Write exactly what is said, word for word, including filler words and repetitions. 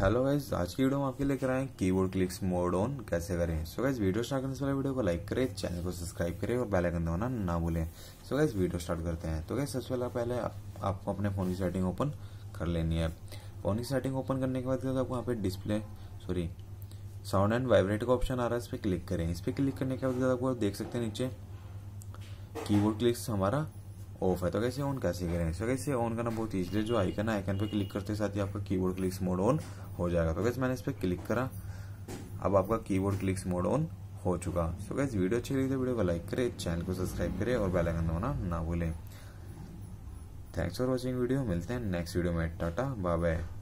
Hello guys, आज की video में आपके लेकर आए हैं कीबोर्ड क्लिक्स मोड ऑन कैसे करें। सो गाइस, वीडियो स्टार्ट करने से पहले वीडियो को लाइक करें, चैनल को सब्सक्राइब करें और बेल आइकन दबाना ना भूलें। सो गाइस, वीडियो स्टार्ट करते हैं। तो गाइस, सबसे पहले आपको अपने फोन की सेटिंग ओपन कर लेनी है। फोन की सेटिंग ओपन करने के बाद आपको यहाँ पे display sorry sound and vibrate का ऑप्शन आ रहा है, इस पर क्लिक करें। इस पर क्लिक करने के बाद आपको देख सकते हैं नीचे कीबोर्ड क्लिक्स हमारा ऑफ है। तो कैसे ऑन कैसे करें। सो कैसे ऑन करना बहुत ईजी है। जो आइकन है, आइकन पे क्लिक करते साथ ही आपका कीबोर्ड क्लिक्स मोड ऑन हो जाएगा। तो कैसे मैंने इस पर क्लिक करा, अब आपका कीबोर्ड क्लिक्स मोड ऑन हो चुका। सो कैसे वीडियो अच्छी लगी तो वीडियो को लाइक करें, चैनल को सब्सक्राइब करें और बेल आइकन दबाना ना भूलें। Thanks for watching video. मिलते हैं नेक्स्ट वीडियो में। Tata bye bye.